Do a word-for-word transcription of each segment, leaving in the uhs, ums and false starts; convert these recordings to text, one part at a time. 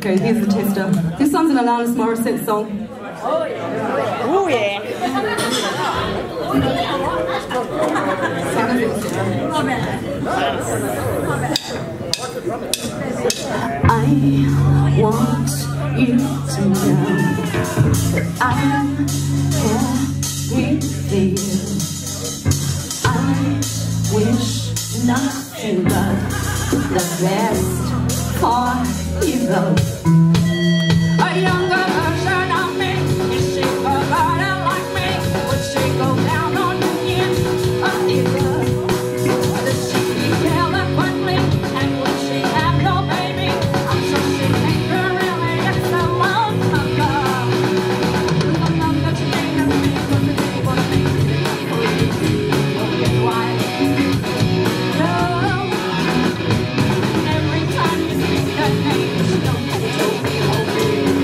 Okay, here's the tester. This one's an Alanis Morissette song. Oh yeah. Oh yeah. I want you to know that I'm here with you. I wish nothing but the best for you both. A younger version of me, is she provided like me? Would she go down on you in a theater? Does she speak eloquently? And would she have no baby? I'm sure she'd make her really excellent mother. The love that you gave to me was the day what made it for you. You'll get why. No. Every time you speak her name, she don't have to be hoping.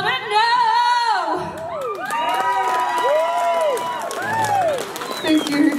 Thank you.